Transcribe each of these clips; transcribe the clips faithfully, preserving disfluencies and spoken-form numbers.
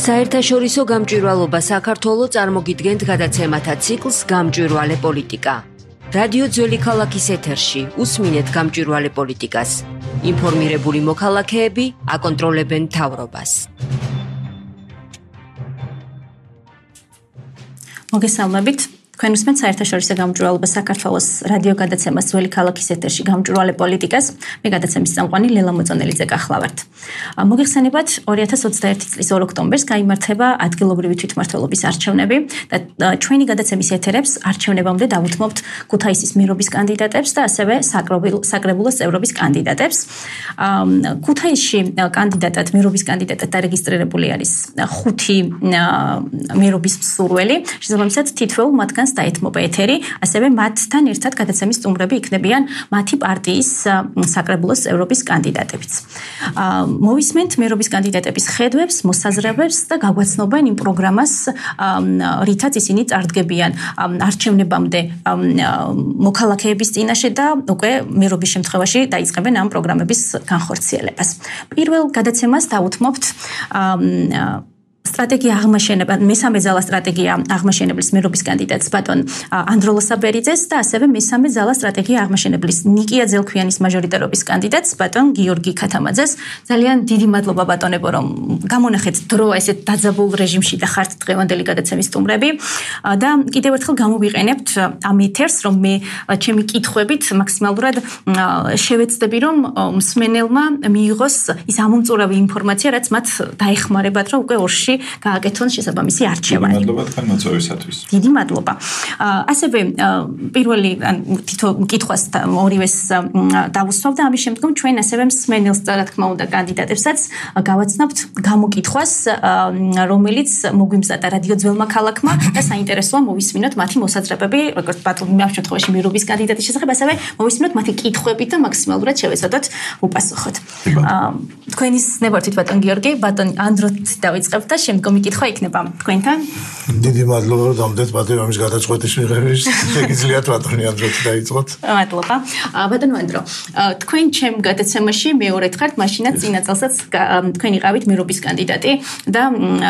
საერთაშორისო გამჭვირვალობა საქართველო წარმოგიდგენთ გადაცემათა ციკლს გამჭვირვალე პოლიტიკა. რადიო ძველი ქალაქის ეთერში უსმინეთ გამჭვირვალე პოლიტიკას. ინფორმირებული მოქალაქეები აკონტროლებენ მთავრობას. მოგესალმებით. Თქვენ უსმენთ საერთაშორისო გამჭვირვალობა საქართველოს რადიო გადაცემას ძველი ქალაქის ეთერში გამჭვირვალე პოლიტიკას. მე გადაცემის წამყვანი ლელა მოწონელიძე გახლავართ. მოგეხსენებათ ორი ათას ოცდაერთი წლის ორ ოქტომბერს გაიმართება ადგილობრივი თვითმმართველობის არჩევნები და ჩვენი გადაცემის ეთერებს არჩევნებამდე დავუთმობთ ქუთაისის მერობის კანდიდატებს და ასევე საკრებულოს წევრობის კანდიდატებს. ქუთაისში კანდიდატად მერობის კანდიდატად დარეგისტრირებული არის ხუთი მერობის მსურველი, შესაბამისად თითოეულ მათგანს დაეთმობა ეთერი, ასევე მათთან ერთად გადაცემის სტუმრები იქნებიან მათი პარტიის საკრებულოს წევრობის კანდიდატებიც. მოვისმენთ მერობის კანდიდატების ხედვებს, მოსაზრებებს და გაგვაცნობენ იმ პროგრამას, რითაც ისინი წარდგებიან არჩევნებამდე მოქალაქეების წინაშე და უკვე მერობის შემთხვევაში დაიწყებენ ამ პროგრამების განხორციელებას. პირველ გადაცემას დავუთმობთ სტრატეგია აღმაშენება, მესამე ძალა სტრატეგია აღმაშენებლის მერობის კანდიდატს ბატონ ანდროლო საბერიძეს და ასევე მესამე ძალა სტრატეგია აღმაშენებლის ნიკია ძელქვიანის მაჟორიტარობის კანდიდატს ბატონ გიორგი ქათამაძეს. ძალიან დიდი მადლობა ბატონებო, რომ გამონახეთ დრო ესეთ დაძაბულ რეჟიმში და ხართ დღევანდელი გადაცემის სტუმრები და კიდევ ერთხელ გამოვიყენებთ ამ ეთერს, რომ მე ჩემი კითხვებით მაქსიმალურად შევეცდები, რომ მსმენელმა მიიღოს ის ამომწურავი ინფორმაცია, რაც მათ დაეხმარებათ, რომ უკვე ორში გააკეთონ შესაბამისი არჩევანი. დიდი მადლობა თქვენ მოწვევისათვის. დიდი მადლობა. ასევე პირველი თითო კითხვას ორივეს დავუსვავ და ამის შემდგომ ჩვენ ასევე მსმენელს, რა თქმა უნდა, კანდიდატებსაც გავაცნობთ გამოკითხვას, რომელიც მოგვიმზადა რადიო ძველმა ქალაქმა და საინტერესოა მოვისმინოთ მათი მოსაზრებები, როგორც ბატონი ამ შემთხვევაში მერობის კანდიდატის შესახებ, ასევე მოვისმინოთ მათი კითხვები და მაქსიმალურად შევეცადოთ უპასუხოთ. თქვენის ნებართვით ბატონ გიორგი, ბატონ ანდროთ დავიწყებთ და შემდგომი კითხვა იქნება თქვენთან. დიდი მადლობა, რომ დამდეთ პატრონის გადაწყვეტის მიღების. შეგიძლიათ ბატონი ანდროთ დაიწყოთ. მადლობა. ბატონო ანდრო, თქვენ ჩემ გადაცემაში მეორედ ხართ, მაშინაც წინა წელსაც თქვენ იყავით მერობის კანდიდატი და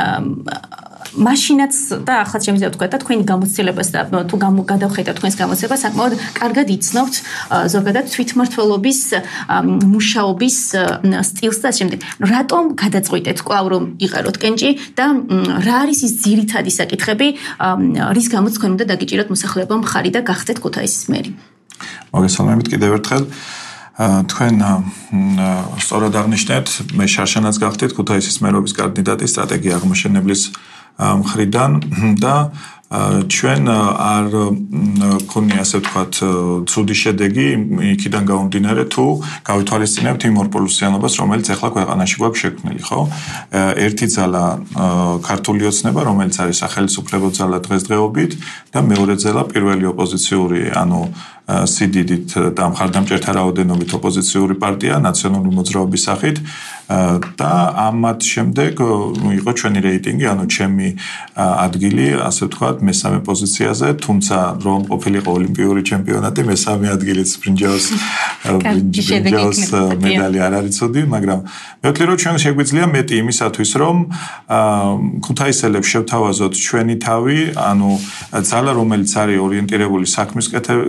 მაშინაც და ახლა შემიძლია ვთქვა და თქვენი გამოცდილებას და თუ გადავხედავთ თქვენს გამოცდილებას საკმაოდ კარგად იცნობთ ზოგადად თვითმმართველობის მუშაობის სტილს და შემდეგ. რატომ გადაწყვიტეთ კვლავ რომ იყაროთ კენჭი და რა არის ის ძირითადი საკითხები, რის გამოც თქვენ უნდა დაგიჭიროთ მოსახლეობა მხარი და გახდეთ ქუთაისის მერი? მოგესალმებით კიდევ ერთხელ. თქვენ სწორად აღნიშნეთ, მე შარშანაც გახდით ქუთაისის მერობის კანდიდატი სტრატეგია აღმაშენებლის მხრიდან და ჩვენ არ გქონია ასე ვთქვათ ცუდი შედეგი იქიდან გამომდინარე თუ გავითვალისწინებთ იმ ორპოლუსიანობას, რომელიც ახლა ქვეყანაში გვაქვს შექმნილი, ხო? ერთი ძალა ქართული ოცნება, რომელიც არის სახელმწიფო ძალა დღესდღეობით და მეორე ძალა პირველი ოპოზიციური, ანუ სიდიდით და მხარდამჭერთა რაოდენობით ოპოზიციური პარტია ნაციონალური მოძრაობის სახით და ამათ შემდეგ იყო ჩვენი რეიტინგი, ანუ ჩემი ადგილი, ასე ვთქვათ, მესამე პოზიციაზე, თუმცა რომ ყოფილიყო ოლიმპიური ჩემპიონატი, მესამე ადგილიც ბრინჯაოს ბრინჯაოს მედალი არ არის ცუდი, მაგრამ მე ვთვლი, რომ ჩვენ შეგვიძლია მეტი იმისათვის, რომ ქუთაისელებს შევთავაზოთ ჩვენი თავი, ანუ ძალა, რომელიც არის ორიენტირებული საქმის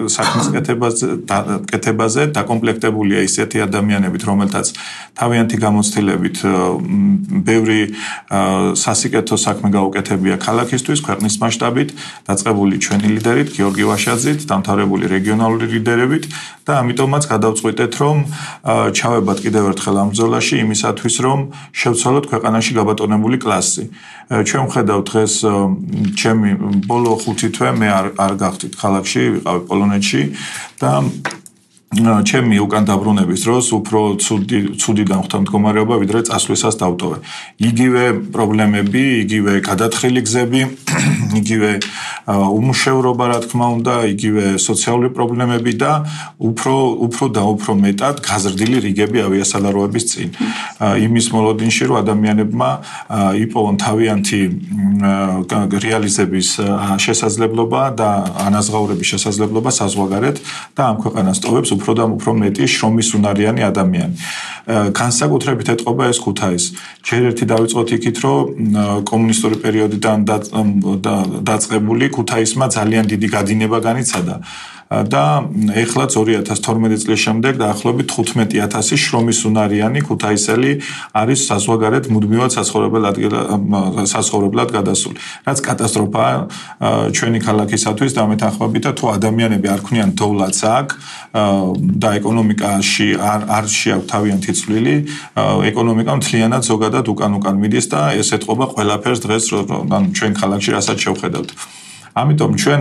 კეთებაზე, დაკომპლექტებულია ისეთი ადამიანებით, რომელთაც თავიანთი გამოცდილებით ბევრი სასიკეთო საქმე გაუკეთებია ქალაქისთვის, ქვეყნის მასშტაბით, დაწყებული ჩვენი ლიდერით, გიორგი ვაშაძით, დამთავრებული რეგიონალური ლიდერებით და ამიტომაც გადავწყვიტეთ, რომ ჩავებათ კიდევ ერთხელ ამ ბრძოლაში იმისათვის, რომ შევცვალოთ ქვეყანაში გაბატონებული კლასი. ჩვენ ვხედავთ დღეს ჩემი ბოლო ხუთი თვე მე არ არ გახდით ქალაქში, ვიყავი პოლონეთში და ჩემი უკან დაბრუნების დროს უფრო ცუდი ცუდი დამხვდა მდგომარეობა, ვიდრე წასვლისას დავტოვე. იგივე პრობლემები, იგივე გადათხილი გზები, იგივე უმუშევრობა, რა თქმა უნდა, იგივე სოციალური პრობლემები და უფრო უფრო და უფრო მეტად გაზრდილი რიგები ავიასალაროების წინ. იმის მოლოდინში, რომ ადამიანებმა იპოვონ თავიანთი რეალიზების შესაძლებლობა და ანაზღაურების შესაძლებლობა საზღვარგარეთ და ამ ქვეყანას ტოვებს უფრო და უფრო მეტი შრომის უნარიანი ადამიანი. განსაკუთრებით ეტყობა ეს ქუთაისს. ჯერ ერთი დავიწყოთ იქით, რომ კომუნისტური პერიოდიდან დაწყებული ქუთაისმა ძალიან დიდი გადინება განიცადა. და ეხლაც ორი ათას თორმეტი წლის შემდეგ დაახლოებით თხუთმეტი ათასი შრომის უნარიანი ქუთაისელი არის საზღვარგარეთ მუდმივად საცხოვრებლად გადასული. რაც კატასტროფაა ჩვენი ქალაქისათვის და მეთანხმებით და თუ ადამიანები არ ქმნიან დოვლაც აქ და ეკონომიკაში არ არ შეაქვთ თავიანთი წვლილი, ეკონომიკა მთლიანად ზოგადად უკან-უკან მიდის და ეს ეთყობა ყველაფერს დღეს ან ჩვენ ქალაქში რასაც შევხედავთ. ამიტომ ჩვენ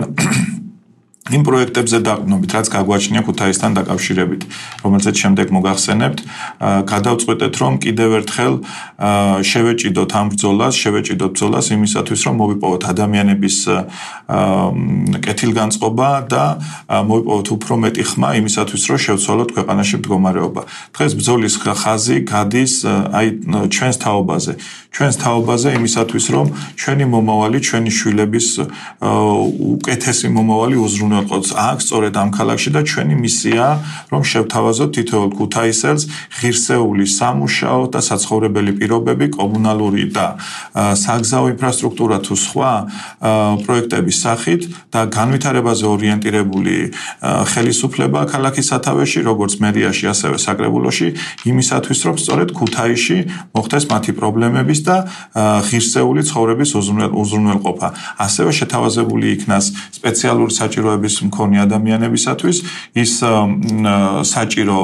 იმ პროექტებზე დაყრდნობით, რაც გაგვაჩნია ქუთაისთან დაკავშირებით, რომელზეც შემდეგ მოგახსენებთ, გადავწყვეტეთ, რომ კიდევ ერთხელ შევეჭიდოთ ამ ბრძოლას, შევეჭიდოთ ბრძოლას იმისათვის, რომ მოვიპოვოთ ადამიანების კეთილგანწყობა და მოვიპოვოთ უფრო მეტი ხმა იმისათვის, რომ შევცვალოთ ქვეყანაში მდგომარეობა. დღეს ბრძოლის ხაზი გადის აი ჩვენს თაობაზე. ჩვენს თაობაზე იმისათვის, რომ ჩვენი მომავალი, ჩვენი შვილების უკეთესი მომავალი უზრუნველყოთ აქ, სწორედ ამ ქალაქში და ჩვენი მისია, რომ შევთავაზოთ თითოეულ ქუთაისელს ღირსეული სამუშაო და საცხოვრებელი პირობები, კომუნალური და საგზაო ინფრასტრუქტურა თუ სხვა პროექტების სახით და განვითარებაზე ორიენტირებული ხელისუფლება ქალაქის სათავეში, როგორც მერიაში, ასევე საკრებულოში, იმისათვის, რომ სწორედ ქუთაისში მოხდეს მათი პრობლემების და ღირსეული ცხოვრების უზრუნველყოფა. ასევე შეთავაზებული იქნას სპეციალური საჭიროების მქონე ადამიანებისათვის ის საჭირო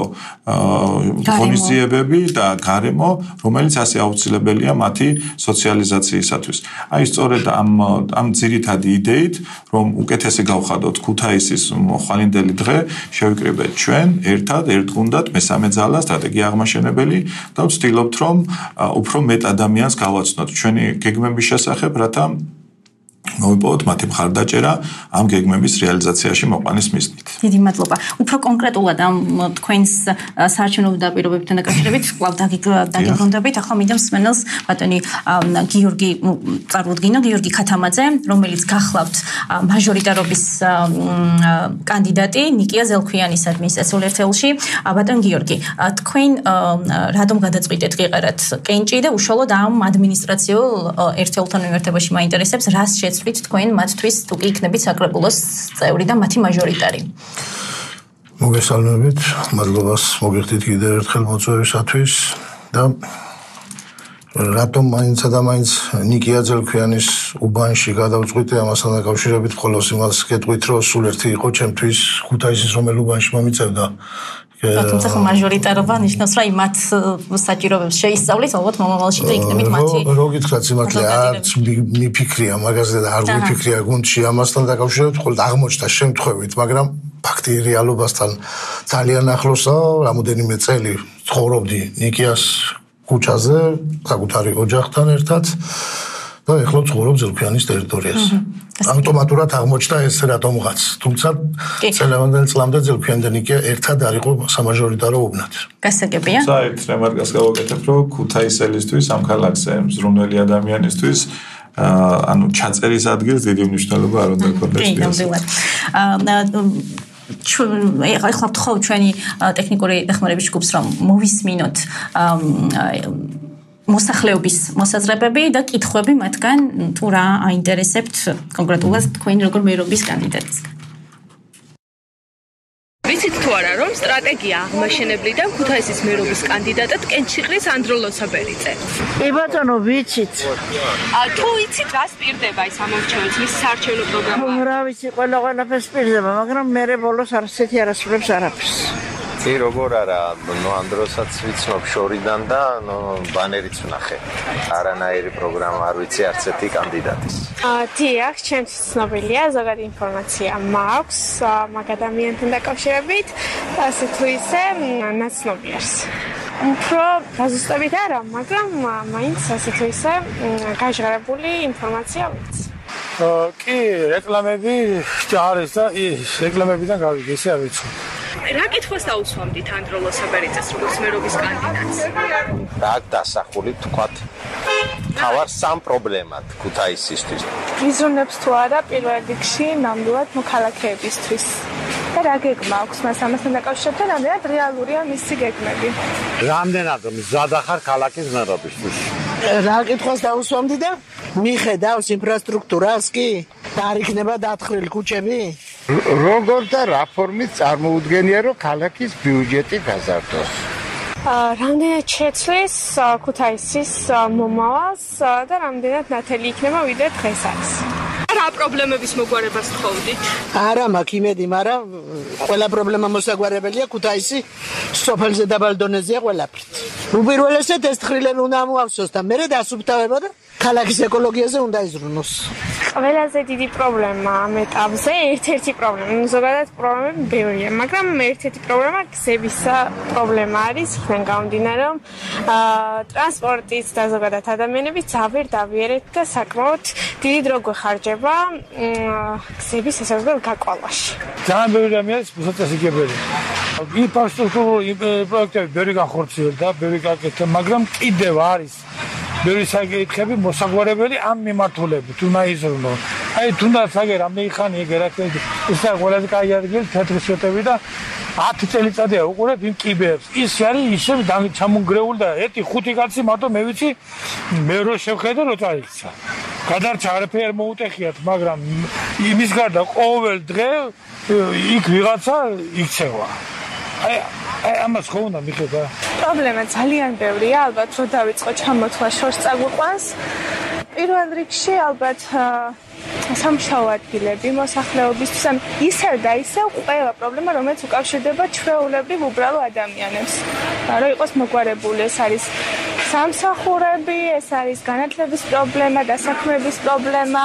ღონისძიებები და გარემო, რომელიც ასე აუცილებელია მათი სოციალიზაციისათვის. აი სწორედ ამ ამ ძირითადი იდეით, რომ უკეთესი გავხადოთ ქუთაისის ხვალინდელი დღე, შევიკრიბეთ ჩვენ ერთად, ერთგუნდად, მესამე ძალა, სტრატეგია აღმაშენებელი და ვცდილობთ, რომ უფრო მეტ ადამიანს გავაცნოთ ჩვენი გეგმების შესახებ, რათა მოვიპოვოთ მათი მხარდაჭერა ამ გეგმების რეალიზაციაში მოყვანის მიზნით. დიდი მადლობა. უფრო კონკრეტულად ამ თქვენს საარჩევნო პირობებთან დაკავშირებით კვლავ დაგიბრუნდებით. ახლა მინდა მსმენელს ბატონი გიორგი წარუდგინო, გიორგი ქათამაძე, რომელიც გახლავთ მაჟორიტარობის კანდიდატი ნიკია ზელქვიანის ადმინისტრაციულ ერთეულში. ბატონ გიორგი, თქვენ რატომ გადაწყვიტეთ გიყარათ კენჭი და უშუალოდ ამ ადმინისტრაციულ ერთეულთან მიმართებაში მაინტერესებს, რას შეცვლით თქვენ მათთვის თუ კი იქნებით საკრებულოს წევრი და მათი მაჟორიტარი. მოგესალმებით, მადლობას მოგიხდით კიდევ ერთხელ მოწვევისათვის და რატომ მაინცა და მაინც ნიკია ზელქვიანის უბანში გადავწყვიტე ამასთან დაკავშირებით მხოლოდ იმას გეტყვით, რომ სულ ერთი იყო ჩემთვის ქუთაისის რომელ უბანში მომიწევდა. თუმცა ხო მაჟორიტარობა ნიშნავს, რომ მათ საჭიროებებს შეისწავლით, ალბათ მომავალში და იქნებით მათი. რო გითხრათ სიმართლე, არც მიფიქრია მაგაზე და არ მიფიქრია გუნდში ამასთან დაკავშირებით, მხოლოდ აღმოჩნდა შემთხვევით, მაგრამ ფაქტი რეალობასთან ძალიან ახლოსაა. რამოდენიმე წელი ცხოვრობდი ნიკიას ქუჩაზე, საკუთარი ოჯახთან ერთად და ეხლა ცხოვრობ ზელქვიანის ტერიტორიაზე. ავტომატურად აღმოჩნდა ეს რატომღაც. თუმცა წელევანდელ წლამდე ზელქვიანი და ნიკია ერთად არ იყო სამაჟორიტარო უბნად. გასაგებია. საერთოდ რემარკას გავაკეთებ, რომ ქუთაისელისთვის ამ ქალაქზე მზრუნველი ადამიანისთვის ანუ ჩაწერის ადგილს დიდი მნიშვნელობა არ უნდა ქონდეს. კი, ნამდვილად. ეხლა ვთხოვ ჩვენი ტექნიკური დახმარების ჯგუფს, რომ მოვისმინოთ მოსახლეობის მოსაზრებები და კითხვები მათგან თუ რა აინტერესებთ კონკრეტულად თქვენ როგორ მერობის კანდიდატს. ვიცით თუ არა, რომ სტრატეგია აღმაშენებლიდან ქუთაისის მერობის კანდიდატად კენჭიყრის ანდროლოცა ბერიძე. კი ბატონო, ვიცით. თუ იცით, რას პირდება ის ამორჩევით, მის საარჩევნო პროგრამა? რა ვიცი, ყველა ყველაფერს პირდება, მაგრამ მე ბოლოს არასეთი არასრულებს არაფერს. კი, როგორ არა, ნუ ანდროსაც ვიცნობ შორიდან და ნუ ბანერიც ვნახე. არანაირი პროგრამა არ ვიცი არც ერთი კანდიდატის. დიახ, ჩემს ცნობილია, ზოგადი ინფორმაცია მაქვს მაგ ადამიანთან დაკავშირებით, ასე თუ ისე ნაცნობიერს. უფრო გაზუსტებით არა, მაგრამ მაინც ასე თუ ისე გაჟღერებული ინფორმაცია ვიცი. კი, რეკლამები არის და ის რეკლამებიდან გავიგე, ისე არ ვიცი. რა კითხვას დაუსვამდით ანდროლოცა ბერიძეს როგორც მერობის კანდიდატს? რა დასახული თქვათ თავარ სამ პრობლემად ქუთაისისთვის. ვიზუნებს თუ არა პირველ რიგში ნამდვილად მოქალაქეებისთვის. და რა გეგმა აქვს მას ამასთან დაკავშირებით და რამდენად რეალურია მისი გეგმები? რამდენად მზად ახარ ქალაქის მერობისთვის? რა კითხვას დაუსვამდი და მიხედავს ინფრასტრუქტურას კი? და არ იქნება დათხრილი ქუჩები? როგორ და რა ფორმით წარმოუდგენია რომ ქალაქის ბიუჯეტი გაზარდოს? რამდენად შეცვლის ქუთაისის მომავალს და რამდენად ნათელი იქნება ვიდრე დღეს არის? რა პრობლემების მოგვარებას თხოვდით? არა მაქვს იმედი, მაგრამ ყველა პრობლემა მოსაგვარებელია ქუთაისი სოფელზე დაბალ დონეზეა ყველაფრით. უპირველესად ეს თხრილები უნდა მოავსოს და მერე დასუფთავება და ქალაქის ეკოლოგიაზე უნდა იზრუნოს. ყველაზე დიდი პრობლემა ამ ეტაპზე, ერთ-ერთი პრობლემა, ზოგადად პრობლემები ბევრია, მაგრამ ერთ-ერთი პრობლემა გზების პრობლემა არის, იქიდან გამომდინარე, რომ ტრანსპორტის და ზოგადად ადამიანების ძაბერ დავიერეთ და საკმაოდ დიდი დრო გვეხარჯება გზების შესაძლებელი გაკვალაში. ძალიან ბევრი რამე არის მოსაწესრიგებელი. ინფრასტრუქტურული პროექტები ბევრი განხორციელდა, ბევრი გაკეთდა, მაგრამ კიდევ არის ბევრი საკითხები მოსაგვარებელი ამ მიმართულებით უნდა იზრუნო. აი თუნდაც აგე რამდენი ხანია გერაკეთე ისა ყველაზე კაი ადგილი თეთრი სვეტები და ათი წელიწადია უყურებ იმ კიბეებს. ის არის ისე ჩამონგრეული და ერთი ხუთი კაცი მარტო მე ვიცი მე რო შევხედე რო წაიქცა. გადარჩა არაფერი არ მოუტეხიათ, მაგრამ იმის გარდა ყოველ დღე იქ ვიღაცა იქცევა. აი აი ამას ხო უნდა მიხედა? პრობლემა ძალიან ბევრია, ალბათ რო დავიწყო ჩამოთვლა შორს წაგვიყვანს. პირველ რიგში ალბათ სამუშაო ადგილები მოსახლეობისთვის, ან ისევ და ისევ ყველა პრობლემა, რომელიც უკავშირდება ჩვეულებრივ უბრალო ადამიანებს. რომ იყოს მოგვარებული, ეს არის სამსახურები, ეს არის განათლების პრობლემა, დასაქმების პრობლემა,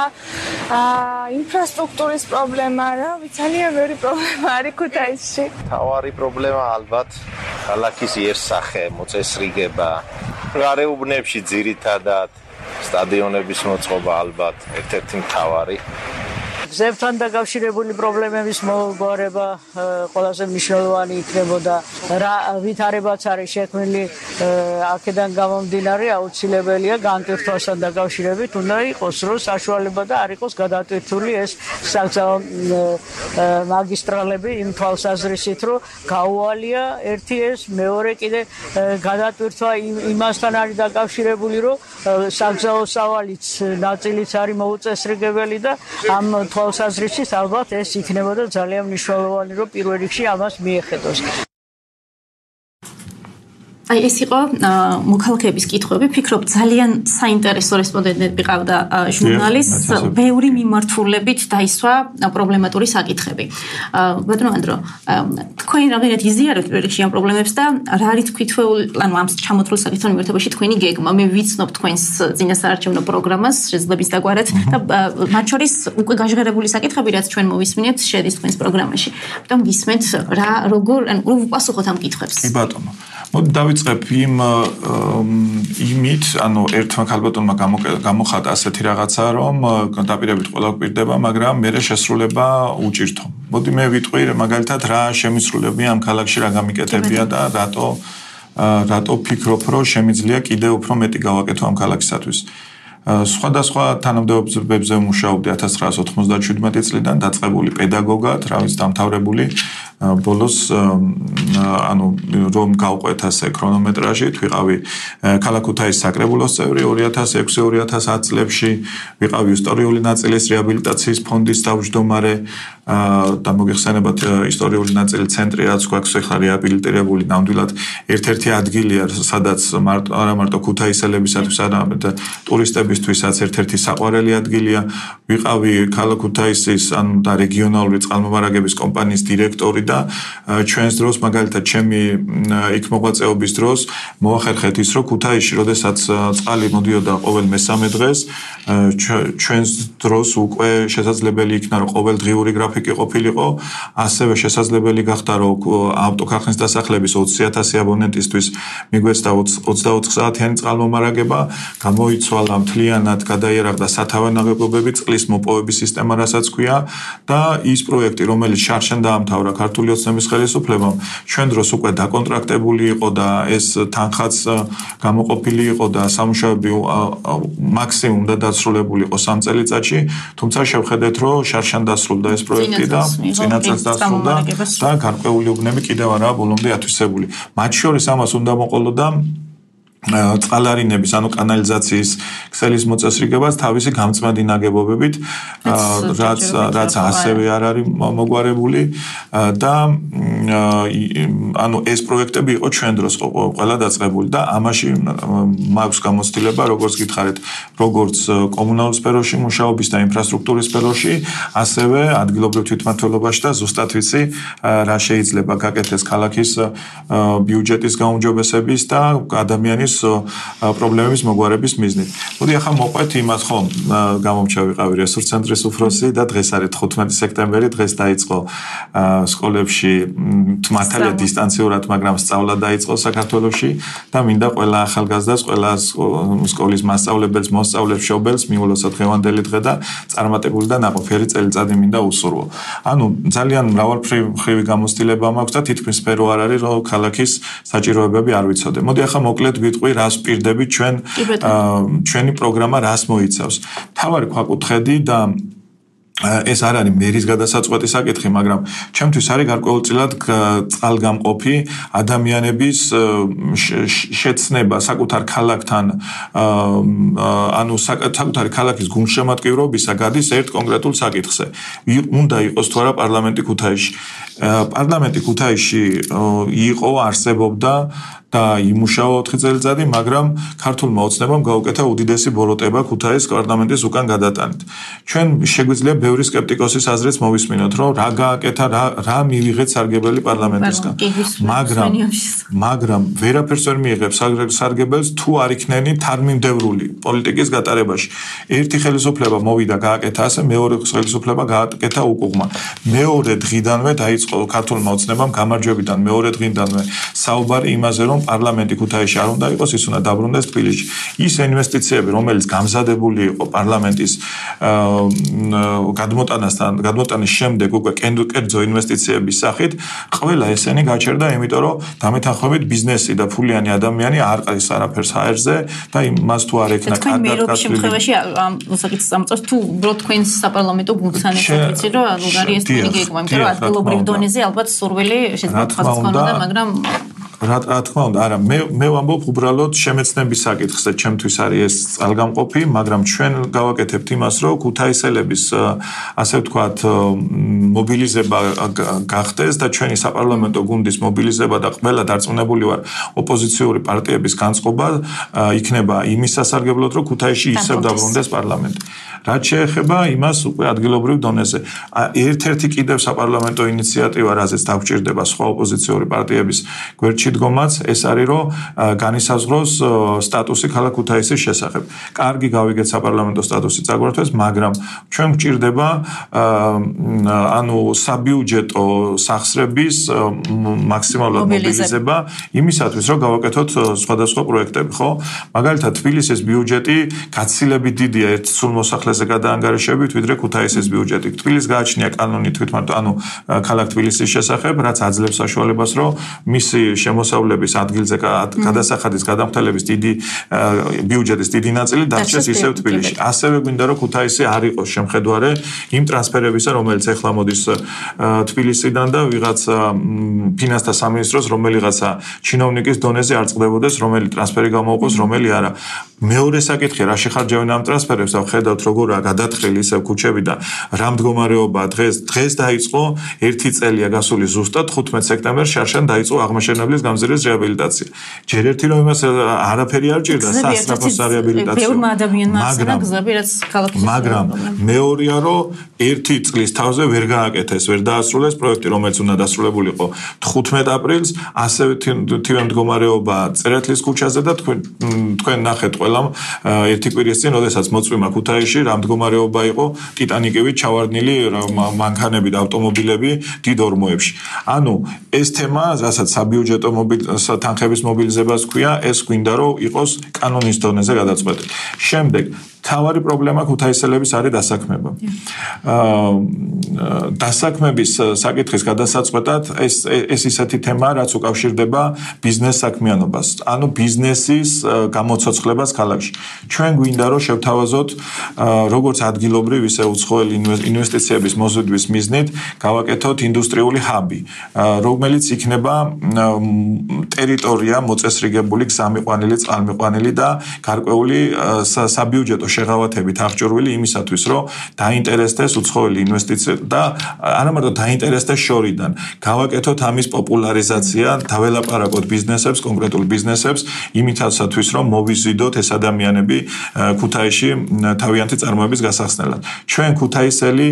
ინფრასტრუქტურის პრობლემა, რა ვიცი, ძალიან ბევრი პრობლემა არის ქუთაისში. თავარი პრობლემა ალბათ ქალაქის იერსახე, მოწესრიგება, გარეუბნებში ძირითადად სტადიონების მოწყობა ალბათ ერთ-ერთი მთავარი. გზებთან დაკავშირებული პრობლემების მოგვარება ყველაზე მნიშვნელოვანი იქნებოდა. რა ვითარებაც არის შექმნილი აქედან გამომდინარე აუცილებელია განტვირთვასთან დაკავშირებით უნდა იყოს რომ საშუალება და არ იყოს გადატვირთული ეს საგზაო მაგისტრალები იმ თვალსაზრისით რომ გაუვალია ერთი ეს მეორე კიდე გადატვირთვა იმასთან არის დაკავშირებული რომ საგზაო სავალიც ნაწილიც არის მოუწესრიგებელი და ამ თვალსაზრისით ალბათ ეს იქნებოდა ძალიან მნიშვნელოვანი რომ პირველ რიგში ამას მიეხედოს. აი ეს იყო მოქალაქეების კითხვები, ფიქრობ ძალიან საინტერესო რესპონდენტები ყავდა ჟურნალისტს, ბევრი მიმართულებით დაისვა პრობლემატური საკითხები. ბატონო ანდრო, თქვენ რამდენად იზიარებთ პირველ რიგში ამ პრობლემებს და რა არის თვითმფრინავი, ანუ ამ ჩამოთვლილ საკითხთან მიმართებაში თქვენი გეგმა? მე ვიცნობ თქვენს წინასაარჩევნო პროგრამას, შეძლებს დაგვარად და მათ შორის უკვე გაჟღერებული საკითხები, რაც ჩვენ მოვისმინეთ, შედის თქვენს პროგრამაში. ამიტომ გისმენთ რა როგორ ანუ უპასუხოთ ამ კითხვებს. კი ბატონო. მოდი დავიწყებ იმ იმით, ანუ ერთმა ქალბატონმა გამოხატა ასეთი რაღაცა, რომ დაპირებით ყველა გვპირდება, მაგრამ მერე შესრულება უჭირთო. მოდი მე ვიტყვი, მაგალითად რა შემისრულებია ამ ქალაქში რა გამიკეთებია და რატო რატო ფიქრობ, რომ შემიძლია კიდევ უფრო მეტი გავაკეთო ამ ქალაქისათვის. სხვადასხვა თანამდებობებზე მუშაობდი ათას ცხრაასი ოთხმოცდაშვიდმეტი წლიდან დაწყებული პედაგოგად, რა ვიცი დამთავრებული ბოლოს ანუ რომ გავყვეთ ასე ქრონომეტრაჟით, ვიყავი ქალაქ ქუთაისის საკრებულოს წევრი ორი ათას ექვსი ორი ათას ათი წლებში, ვიყავი ისტორიული ნაწილის რეაბილიტაციის ფონდის თავმჯდომარე და მოგეხსენებათ ისტორიული ნაწილი ცენტრი რაც გვაქვს ახლა რეაბილიტირებული ნამდვილად ერთ-ერთი ადგილია, სადაც არა მარტო ქუთაისელებისათვის, არამედ ტურისტებისთვისაც ერთ-ერთი საყვარელი ადგილია. ვიყავი ქალაქ ქუთაისის ანუ და რეგიონალური წყალმომარაგების კომპანიის დირექტორი და ჩვენს დროს მაგალითად ჩემი იქ მოღვაწეობის დროს მოახერხეთ ის რომ ქუთაისში როდესაც წყალი მოდიოდა ყოველ მესამე დღეს ჩვენს დროს უკვე შესაძლებელი იქნა რომ ყოველდღიური გრაფიკი ყოფილიყო, ასევე შესაძლებელი გახდა რომ ავტოქარხნის დასახლების ოცი ათასი აბონენტისთვის მიგვეცდა ოცდაოთხ საათიანი წყალმომარაგება, გამოიცვალა მთლიანად გადაიარაღდა სათავე-ნაგებობები, წყლის მოპოვების სისტემა, რასაც ქვია და ის პროექტი, რომელიც შარშან დაამთავრა ქართული ქართული ოცნების ხელისუფლებამ ჩვენ დროს უკვე დაკონტრაქტებული იყო და ეს თანხაც გამოყოფილი იყო და სამუშაოები მაქსიმუმ და დასრულებული იყო სამ წელიწადში, თუმცა შევხედეთ, რომ შარშან დასრულდა ეს პროექტი და წინა წელს დასრულდა და გარკვეული უბნები კიდევ არაა ბოლომდე ათვისებული. მათ შორის ამას უნდა მოყოლოდა წყალარინების, ანუ კანალიზაციის ქსელის მოწესრიგებას თავისი გამწმენდი ნაგებობებით, რაც რაც ასევე არ არის მოგვარებული და ანუ ეს პროექტები იყო ჩვენ დროს ყველა დაწყებული და ამაში მაქვს გამოცდილება, როგორც გითხარით, როგორც კომუნალურ სფეროში მუშაობის და ინფრასტრუქტურის სფეროში, ასევე ადგილობრივ თვითმმართველობაში და ზუსტად ვიცი, რა შეიძლება გაკეთდეს ქალაქის ბიუჯეტის გაუმჯობესების და ადამიანის პრობლემების მოგვარების მიზნით. მოდი ახლა მოყვეთ იმას, ხო, გამომჩა ვიყავი რესურს ცენტრის უფროსი და დღეს არის თხუთმეტი სექტემბერი, დღეს დაიწყო სკოლებში მართალია დისტანციურად, მაგრამ სწავლა დაიწყო საქართველოში და მინდა ყველა ახალგაზრდას, ყველა სკოლის მასწავლებელს, მოსწავლეს, მშობელს მიულოცოთ დღევანდელი დღე და წარმატებული და ნაყოფიერი წელიწადი მინდა უსურვო. ანუ ძალიან მრავალმხრივი გამოცდილება მაქვს და თითქმის სფერო არ არის, რომ ქალაქის საჭიროებები არ ვიცოდე. მოდი ახლა მოკლედ ვიტყვი, რას პირდებით ჩვენ ჩვენი პროგრამა რას მოიცავს. თავარი ქვაკუთხედი და ეს არ არის მერის გადასაწყვეტი საკითხი, მაგრამ ჩემთვის არის გარკვეულწილად წყალგამყოფი ადამიანების შეცნება საკუთარ ქალაქთან, ანუ საკუთარი ქალაქის გულშემატკივრობისა გადის ერთ კონკრეტულ საკითხზე. უნდა იყოს თუ არა პარლამენტი ქუთაისში. პარლამენტი ქუთაისში იყო, არსებობდა და იმუშავა ოთხი წელიწადი, მაგრამ ქართულმა ოცნებამ გაუკეთა უდიდესი ბოროტება ქუთაისის პარლამენტის უკან გადატანით. ჩვენ შეგვიძლია ბევრი სკეპტიკოსის აზრიც მოვისმინოთ, რომ რა გააკეთა, რა რა მივიღეთ სარგებელი პარლამენტისგან. მაგრამ მაგრამ ვერაფერს ვერ მიიღებს სარგებელს თუ არ იქნენი თარმიმდევრული პოლიტიკის გატარებაში. ერთი ხელისუფლება მოვიდა გააკეთა ასე, მეორე ხელისუფლება გააკეთა უკუღმა. მეორე დღიდანვე დაიწყო ქართულმა ოცნებამ გამარჯვებიდან მეორე დღიდანვე საუბარი იმაზე, რომ პარლამენტი ქუთაისში არ უნდა იყოს, ის უნდა დაბრუნდეს თბილისში. ის ინვესტიციები, რომელიც გამზადებული იყო პარლამენტის გადმოტანასთან, გადმოტანის შემდეგ უკვე კერძო ინვესტიციების სახით, ყველა ესენი გაჩერდა, იმიტომ რომ დამეთანხმებით ბიზნესი და ფულიანი ადამიანი არ ყრის არაფერს ჰაერზე და იმას თუ არ ექნა კარგად გასული. შემთხვევაში ამ საკითხს ამწევს თუ უბრალოდ თქვენს საპარლამენტო გუნდთან ერთად ვიცი, რომ არ არის თქვენი გეგმა, იმიტომ რომ ადგილობრივ დონეზე ალბათ სურვილი შეიძლება თქვას ქონოდა, მაგრამ რა თქმა უნდა, არა, მე მე ვამბობ უბრალოდ შემეცნების საკითხზე, ჩემთვის არის ეს წყალგამყოფი, მაგრამ ჩვენ გავაკეთებთ იმას, რომ ქუთაისელების ასე ვთქვათ მობილიზება გახდეს და ჩვენი საპარლამენტო გუნდის მობილიზება და ყველა დარწმუნებული ვარ ოპოზიციური პარტიების განწყობა იქნება იმის სასარგებლოდ, რომ ქუთაისში ისევ დაბრუნდეს პარლამენტი. რაც შეეხება იმას უკვე ადგილობრივ დონეზე. ერთ-ერთი კიდევ საპარლამენტო ინიციატივა, რაზეც დაგვჭირდება სხვა ოპოზიციური პარტიების გვერდში დგომაც, ეს არის, რომ განისაზღვროს სტატუსი ქალაქ ქუთაისის შესახებ. კარგი გავიგეთ საპარლამენტო სტატუსი წაგვართვეს, მაგრამ ჩვენ გვჭირდება ანუ საბიუჯეტო სახსრების მაქსიმალურად მობილიზება იმისათვის, რომ გავაკეთოთ სხვადასხვა პროექტები, ხო? მაგალითად, თბილისის ბიუჯეტი გაცილებით დიდია ერთ სულ მოსახლეზე გადაანგარიშებით, ვიდრე ქუთაისის ბიუჯეტი. თბილისს გააჩნია კანონი თვითმმართველ, ანუ ქალაქ თბილისის შესახებ, რაც აძლევს საშუალებას, რომ მისი შემოსავლების ადგილზე გადასახადის გადამხდელების დიდი ბიუჯეტის დიდი ნაწილი დარჩეს ისევ თბილისში. ასევე გვინდა რომ ქუთაისი არ იყოს შემხედვარე იმ ტრანსფერებისა, რომელიც ეხლა მოდის თბილისიდან და ვიღაცა ფინანსთა სამინისტროს რომელიღაცა ჩინოვნიკის დონეზე არ წყდებოდეს, რომელი ტრანსფერი გამოუყოს, რომელი არა. მეორე საკითხი, რა შეხარჯავენ ამ ტრანსფერებს და ხედავთ როგორა გადათხრილი ისევ ქუჩები და რა მდგომარეობა დღეს დღეს დაიწყო ერთი წელია გასული ზუსტად თხუთმეტ სექტემბერს შარშან დაიწყო აღმაშენებლის გამზირის რეაბილიტაცია. ჯერ ერთი რომ იმას არაფერი არ ჭირდა სასწრაფოს რეაბილიტაცია. მაგრამ მეორეა რომ ერთი წლის თავზე ვერ გააკეთეს, ვერ დაასრულეს პროექტი, რომელიც უნდა დასრულებულიყო თხუთმეტ აპრილს, ასევე თივე მდგომარეობა წერეთლის ქუჩაზე და თქვენ თქვენ ნახეთ ყველამ ერთი კვირის წინ, როდესაც მოწვიმა ქუთაისში, რა მდგომარეობა იყო ტიტანიკებით ჩავარდნილი მანქანები და ავტომობილები დიდ ორმოებში. ანუ ეს თემა, რასაც საბიუჯეტო თანხების მობილიზებას ქვია, ეს გვინდა რომ იყოს კანონის დონეზე გადაწყვეტილი. შემდეგ თავარი პრობლემა ქუთაისელების არის დასაქმება. აა დასაქმების საკითხის გადასაწყვეტად ეს ეს ისეთი თემაა, რაც უკავშირდება ბიზნეს საქმიანობას, ანუ ბიზნესის გამოცოცხლებას ქალაქში. ჩვენ გვინდა რომ შევთავაზოთ როგორც ადგილობრივ, ისე უცხოელი ინვესტიციების მოზიდვის მიზნით გავაკეთოთ ინდუსტრიული ჰაბი, რომელიც იქნება ტერიტორია მოწესრიგებული გზამიყვანილი, წყალმიყვანილი და გარკვეული საბიუჯეტო შეღავათებით აღჭურვილი იმისათვის, რომ დაინტერესდეს უცხოელი ინვესტიცია და არა მარტო დაინტერესდეს შორიდან, გავაკეთოთ ამის პოპულარიზაცია, დაველაპარაკოთ ბიზნესებს, კონკრეტულ ბიზნესებს, იმისათვის, რომ მოვიზიდოთ ეს ადამიანები ქუთაისში თავიანთი წარმოების გასახსნელად. ჩვენ ქუთაისელი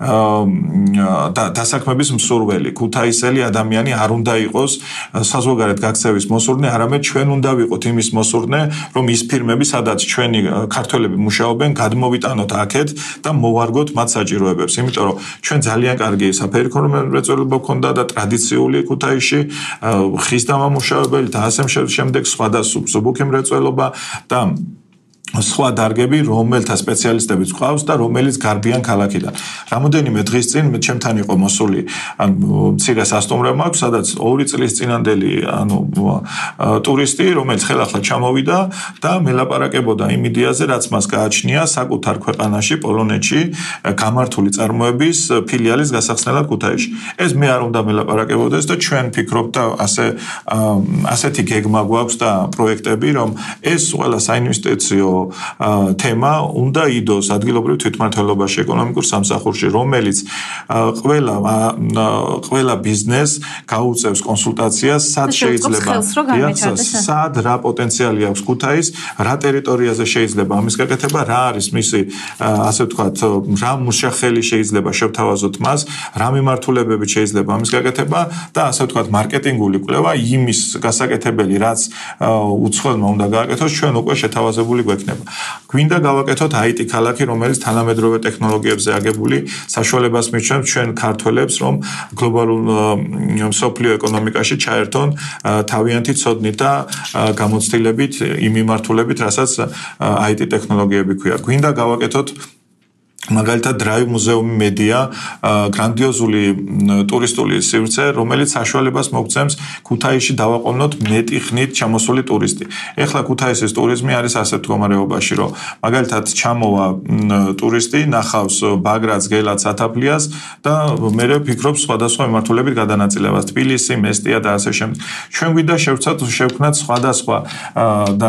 დასაქმების მსურველი, ქუთაისელი ადამიანი არ უნდა იყოს საზღვარგარეთ გაქცევის მოსურნე, არამედ ჩვენ უნდა ვიყოთ იმის მოსურნე, რომ ის ფირმები, სადაც ჩვენი ქართველები მუშაობენ, გადმოვიტანოთ აქეთ და მოვარგოთ მათ საჭიროებებს. იმიტომ რომ ჩვენ ძალიან კარგი საფეიქრო მრეწველობა გქონდა და ტრადიციული ქუთაისში ხის დამამუშავებელი და ასე შემდეგ სხვა და სუბსუბუქი მრეწველობა და სხვა დარგები, რომელთა სპეციალისტებიც ყავს და რომელიც გარბიან ქალაქიდან. რამოდენიმე დღის წინ ჩემთან იყო მოსული, ანუ მცირე სასტუმრო მაქვს, სადაც ორი წლის წინანდელი, ანუ ტურისტი, რომელიც ხელახლა ჩამოვიდა და მელაპარაკებოდა იმ იდეაზე, რაც მას გააჩნია საკუთარ ქვეყანაში, პოლონეთში, გამართული წარმოების ფილიალის გასახსნელად ქუთაისში. ეს მე არ უნდა მელაპარაკებოდეს და ჩვენ ფიქრობთ და ასე ასეთი გეგმა გვაქვს და პროექტები, რომ ეს ყველა საინვესტიციო თემა უნდა იდოს ადგილობრივ თვითმმართველობაში, ეკონომიკურ სამსახურში, რომელიც ყველა ყველა ბიზნეს გაუწევს კონსულტაციას, სად შეიძლება, სად რა პოტენციალი აქვს ქუთაის, რა ტერიტორიაზე შეიძლება ამის გაკეთება, რა არის მისი, ასე ვთქვათ, რა მუშახელი შეიძლება შევთავაზოთ მას, რა მიმართულებებით შეიძლება ამის გაკეთება და ასე ვთქვათ, მარკეტინგული კვლევა იმის გასაკეთებელი, რაც უცხოელმა უნდა გააკეთოს, ჩვენ უკვე შეთავაზებული გვექნება. გვინდა გავაკეთოთ აი ტი ქალაქი, რომელიც თანამედროვე ტექნოლოგიებზე აგებული საშუალებას მისცემს ჩვენ ქართველებს, რომ გლობალურ მსოფლიო ეკონომიკაში ჩაერთონ თავიანთი ცოდნით და გამოცდილებით იმ მიმართულებით, რასაც აი ტი ტექნოლოგიები ქვია. გვინდა გავაკეთოთ მაგალითად დრაივ მუზეუმი მედია, გრანდიოზული ტურისტული სივრცე, რომელიც საშუალებას მოგცემს ქუთაისში დავაყოვნოთ მეტი ხნით ჩამოსული ტურისტი. ეხლა ქუთაისის ტურიზმი არის ასეთ მდგომარეობაში, რომ მაგალითად ჩამოვა ტურისტი, ნახავს ბაგრატს, გელათს, ათაფლიას და მერე ფიქრობს სხვადასხვა მიმართულებით გადანაწილებას, თბილისი, მესტია და ასე შემდეგ. ჩვენ გვინდა შევცათ შევქმნათ სხვადასხვა და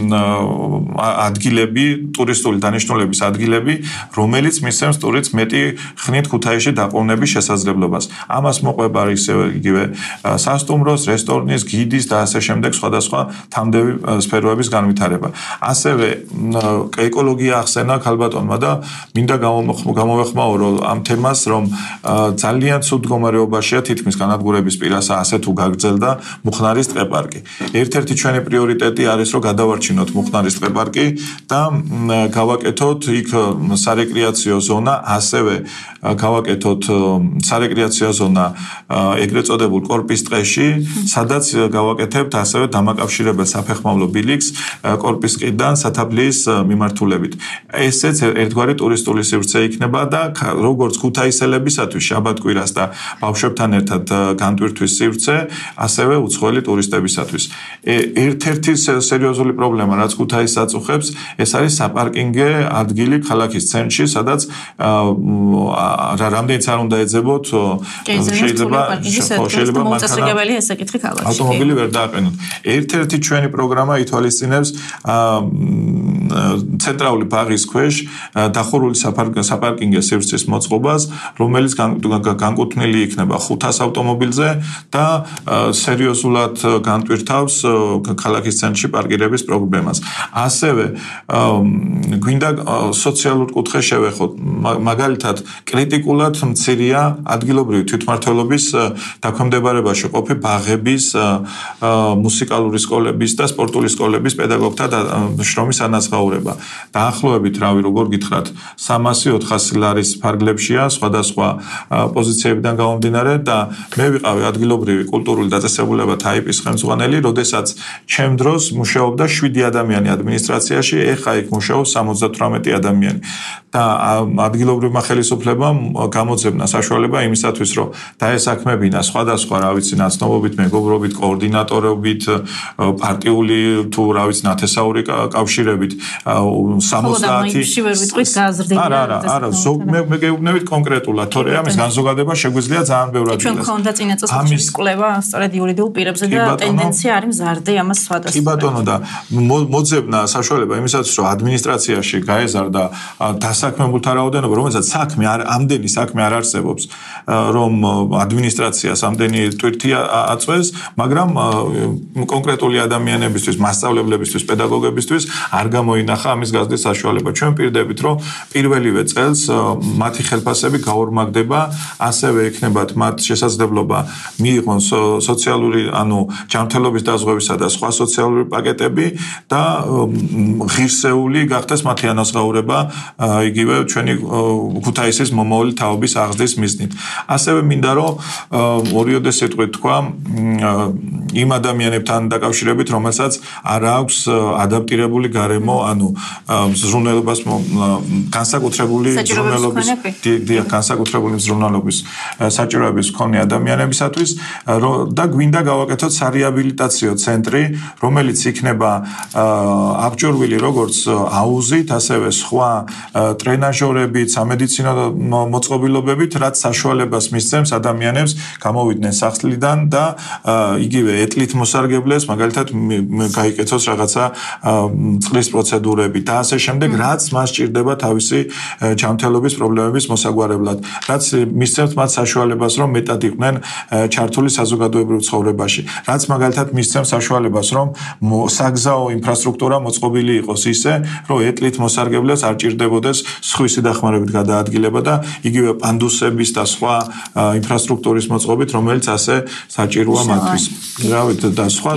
ადგილები, ტურისტული დანიშნულების ადგილები, რომელიც რომელიც მისცემს ტურისტს მეტი ხნით ქუთაისში დაყოვნების შესაძლებლობას. ამას მოყვება ისევე იგივე სასტუმროს, რესტორნის, გიდის და ასე შემდეგ სხვადასხვა თამდევი სფეროების განვითარება. ასევე ეკოლოგია ახსენა ქალბატონმა და მინდა გამოვეხმაურო ამ თემას, რომ ძალიან ცუდ მდგომარეობაშია თითქმის განადგურების პირასა ასე თუ გაგრძელდა მუხნარის ტყეპარკი. ერთ-ერთი ჩვენი პრიორიტეტი არის, რომ გადავარჩინოთ მუხნარის ტყეპარკი და გავაკეთოთ იქ სარეკრეაციო ზონა, ასევე გავაკეთოთ სარეკრეაციო ზონა ეგრეთ წოდებულ კორპის ტყეში, სადაც გავაკეთებთ ასევე დამაკავშირებელ საფეხმავლო ბილიქს კორპის ყიდან სათაბლიის მიმართულებით. ესეც ერთგვარი ტურისტული სივრცე იქნება და როგორც ქუთაისელებისათვის შაბათ-კვირას და ბავშვებთან ერთად განტვირთვის სივრცე, ასევე უცხოელი ტურისტებისათვის. ერთ-ერთი სერიოზული პრობლემა, რაც ქუთაისს აწუხებს, ეს არის საპარკინგე ადგილი ქალაქის ცენტრში, სადაც რამდენიც არ უნდა ეძებოთ, შეიძლება შეიძლება მოწესრიგებელი ესაკითხი ქალაქში. ავტომობილი ვერ დააყენოთ. ერთ-ერთი ჩვენი პროგრამა ითვალისწინებს ცენტრალური ბაღის ქვეშ დახურული საპარკინგე სივრცის მოწყობას, რომელიც განკუთვნილი იქნება ხუთას ავტომობილზე და სერიოზულად განტვირთავს ქალაქის ცენტრში პარკირების პრობლემას. ასევე გვინდა სოციალურ კუთხეს შევეხოთ. მაგალითად, კრიტიკულად მცირეა ადგილობრივი თვითმმართველობის დაქვემდებარებაში ყოფი ბაღების, მუსიკალური სკოლების და სპორტული სკოლების პედაგოგთა შრომის ანაზღაურება. ცხოვრება. დაახლოებით, რავი, როგორ გითხრათ, სამასი ოთხასი ლარის ფარგლებშია სხვადასხვა პოზიციებიდან გამომდინარე და მე ვიყავი ადგილობრივი კულტურული დაწესებულება ტაიპის ხელმძღვანელი, როდესაც ჩემ დროს მუშაობდა შვიდი ადამიანი ადმინისტრაციაში, ეხა იქ მუშაობს სამოცდათვრამეტი ადამიანი. და ადგილობრივმა ხელისუფლებამ გამოძებნა საშუალება იმისათვის, რომ დაესაქმებინა სხვადასხვა, რა ვიცი, ნაცნობობით, მეგობრობით, კოორდინატორობით, პარტიული თუ რა ვიცი, ნათესაური კავშირებით სამოცდაათი არა, არა, არა, მე მეგეუბნებით კონკრეტულად, თორე ამის განზოგადება შეგვიძლია ძალიან ბევრად ჩვენ მქონდა წინა წელს ხუთის კვლევა სწორედ იურიდიულ პირებზე და ტენდენცია არის მზარდი ამას სხვადასხვა. კი ბატონო და მოძებნა საშუალება იმისათვის, რომ ადმინისტრაციაში გაეზარდა დასაქმებულთა რაოდენობა, რომელსაც საქმე არ ამდენი საქმე არ არსებობს, რომ ადმინისტრაციას ამდენი ტვირთი აწვეს, მაგრამ კონკრეტული ადამიანებისთვის, მასწავლებლებისთვის, პედაგოგებისთვის არ გამოინახა ამის გაზრდის საშუალება. ჩვენ პირდებით, რომ პირველივე წელს მათი ხელფასები გაორმაგდება, ასევე ექნებათ მათ შესაძლებლობა მიიღონ სოციალური, ანუ ჯანმრთელობის დაზღვევისა და სხვა სოციალური პაკეტები და ღირსეული გახდეს მათი ანაზღაურება იგივე ჩვენი ქუთაისის მომავალი თაობის აღზრდის მიზნით. ასევე მინდა რომ ორიოდე სიტყვით თქვა იმ ადამიანებთან დაკავშირებით, რომელსაც არ აქვს ადაპტირებული გარემო, ანუ ზრუნველობას განსაკუთრებული ზრუნველობის დიახ, განსაკუთრებული ზრუნველობის საჭიროების მქონე ადამიანებისათვის და გვინდა გავაკეთოთ სარეაბილიტაციო ცენტრი, რომელიც იქნება აღჭურვილი როგორც აუზით, ასევე სხვა ტრენაჟორებით, სამედიცინო მოწყობილობებით, რაც საშუალებას მისცემს ადამიანებს გამოვიდნენ სახლიდან და იგივე ეტლით მოსარგებლეს, მაგალითად გაიკეთოს რაღაცა წყლის პროცედურები და ასე შემდეგ, რაც მას სჭირდება თავისი ჯანმრთელობის პრობლემების მოსაგვარებლად, რაც მისცემს მათ საშუალებას, რომ მეტად იყვნენ ჩართული საზოგადოებრივ ცხოვრებაში, რაც მაგალითად მისცემს საშუალებას, რომ საგზაო ინფრასტრუქტურა მოწყობილი იყოს ისე, რომ ეტლით მოსარგებლეს არ ჭირდებოდეს სხვისი დახმარებით გადაადგილება და იგივე პანდუსების და სხვა ინფრასტრუქტურის მოწყობით, რომელიც ასე საჭიროა მათთვის. რავით და სხვა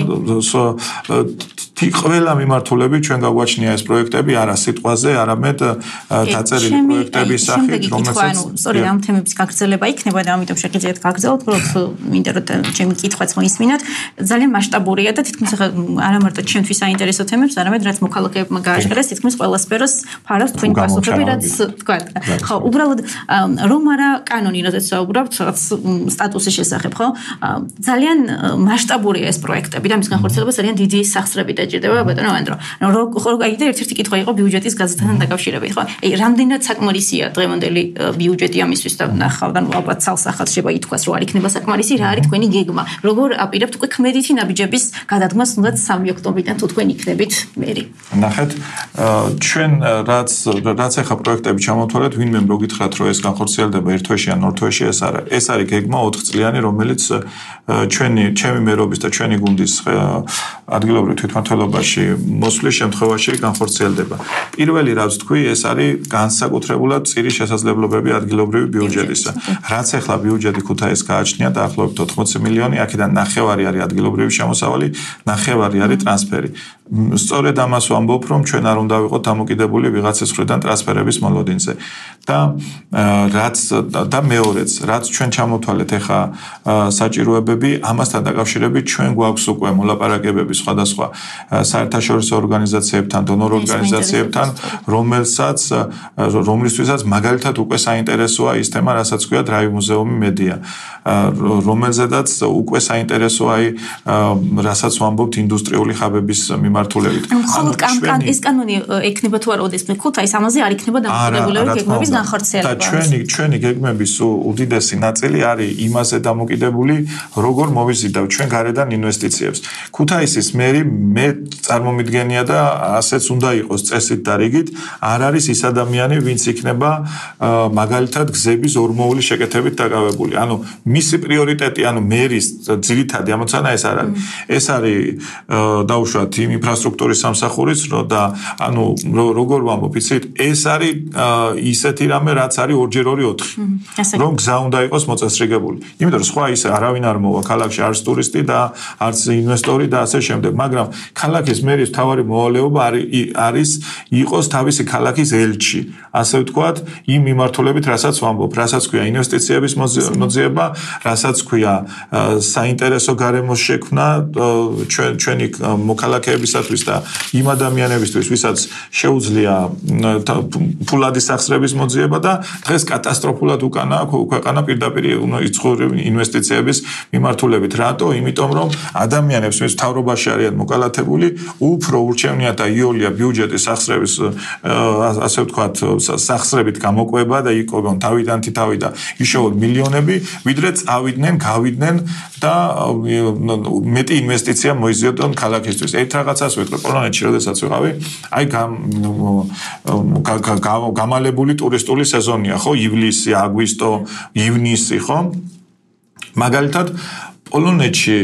ყველა მიმართულებით ჩვენ გაგვაჩნია ეს პროექტები არა სიტყვაზე, არამედ დაწერილი პროექტების სახით, რომელსაც სწორედ ამ თემების გაგრძელება იქნება და ამიტომ შეგიძლიათ გაგრძელოთ, უბრალოდ მინდა რომ ჩემი კითხვაც მოისმინოთ. ძალიან მასშტაბურია და თითქმის არა მარტო ჩემთვის საინტერესო თემებს, არამედ რაც მოქალაქეებმა გააჟღერეს, თითქმის ყველა სფეროს ფარავს თქვენი პასუხები, რაც თქვა. ხო, უბრალოდ რომ არა კანონი, როდესაც საუბრობთ რაღაც სტატუსის შესახებ, ხო? ძალიან მასშტაბურია ეს პროექტები და მის განხორციელებას ძალიან დიდი სახსრები დაჭირდება, ბატონო ანდრო. ხო, აი და ერთ-ერთი კითხვა იყო ბიუჯეტის გაზრდასთან დაკავშირებით, ხო? აი, რამდენად საკმარისია დღევანდელი ბიუჯეტი ამისთვის და ნახავთ, ანუ ალბათ ცალსახად შეიძლება ითქვას, რომ არ იქნება საკმარისი, რა არის თქვენი გეგმა? როგორ აპირებთ უკვე ქმედითი ნაბიჯების გადადგმას, თუნდაც სამი ოქტომბრიდან თუ თქვენ იქნებით მერი? ნახეთ, ჩვენ რაც რაც ახლა პროექტები ჩამოვთვალეთ, ვინმე მოგითხრათ, რომ ეს განხორციელდება ერთ თვეში ან ორ თვეში, ეს არა. ეს არის გეგმა ოთხ წლიანი, რომელიც ჩვენი ჩემი მერობის და ჩვენი გუნდის ადგილობრივ თვითმმართველობაში მოსვლის შემთხვევაში განხორციელდება. პირველი რაც თქვი, ეს არის განსაკუთრებულად წირი შესაძლებლობები ადგილობრივი ბიუჯეტისა. რაც ახლა ბიუჯეტი ქუთაისს გააჩნია დაახლოებით ოთხმოცი მილიონი, აქედან ნახევარი არის ადგილობრივი შემოსავალი, ნახევარი არის ტრანსფერი. სწორედ ამას ვამბობ, რომ ჩვენ არ უნდა ვიყოთ დამოკიდებული ვიღაცის მხრიდან ტრანსფერების მოლოდინზე. და რაც და მეორეც, რაც ჩვენ ჩამოვთვალეთ ახლა საჭიროებები, ამასთან დაკავშირებით ჩვენ გვაქვს უკვე მოლაპარაკებები სხვადასხვა საერთაშორისო ორგანიზაციებთან, დონორ ორგანიზაციებთან, რომელსაც რომლისთვისაც მაგალითად უკვე საინტერესოა ის თემა, რასაც ქვია დრაივ მუზეუმი მედია, რომელზედაც უკვე საინტერესოა აი რასაც ვამბობთ ინდუსტრიული ხაბების მიმართულებით. ანუ ეს კანონი ექნება თუ არა ოდესმე ქუთაის ამაზე არ იქნება დამოკიდებულები გეგმების განხორციელება. და ჩვენი ჩვენი გეგმების უდიდესი ნაწილი არის იმაზე დამოკიდებული, როგორ მოვიზიდავ ჩვენ გარედან ინვესტიციებს. ქუთაისის მერი მე წარმომიდგენია და ასეც უნდა იყოს წესით და რიგით, არ არის ის ადამიანი, ვინც იქნება მაგალითად გზების ორმოული შეკეთებით დაკავებული. ანუ მისი პრიორიტეტი, ანუ მერის ძირითადი ამოცანა ეს არ არის. ეს არის დაუშვათ იმ ინფრასტრუქტურის სამსახურიც და ანუ როგორ ვამბობ, იცით, ეს არის ისეთი რამე, რაც არის ორჯერ ორი ოთხი. რომ გზა უნდა იყოს მოწესრიგებული. იმიტომ რომ სხვა ისე არავინ არ მოვა ქალაქში, არც ტურისტი და არც ინვესტორი და ასე შემდეგ, მაგრამ ქალაქის მერის მთავარი მოვალეობა არის იყოს თავისი ქალაქის ელჩი. ასე ვთქვათ, იმ მიმართულებით, რასაც ვამბობ, რასაც ქვია ინვესტიციების მოძიება, რასაც ქვია საინტერესო გარემოს შექმნა ჩვენ ჩვენი მოქალაქეებისათვის და იმ ადამიანებისთვის, ვისაც შეუძლია ფულადი სახსრების მოძიება და დღეს კატასტროფულად უკანა ქვეყანა პირდაპირ იწუხებენ ინვესტიციების მიმართულებით. რატო? იმიტომ რომ ადამიანებს, ვინც მთავრობაში არიან მოკალათებული, უფრო ურჩევნია და იოლია ბიუჯეტის სახსრების ასე ვთქვათ, სახსრებით გამოყვება და იყვებონ თავიდან თითავი და იშოვონ მილიონები, ვიდრე წავიდნენ, გავიდნენ და მეტი ინვესტიცია მოიზიოდონ ქალაქისთვის. ერთ რაღაცას ვეტყვი, პოლონეთში როდესაც ვიყავი, აი გამალებული ტურისტული სეზონია, ხო, ივლისი, აგვისტო, ივნისი, ხო? მაგალითად, პოლონეთში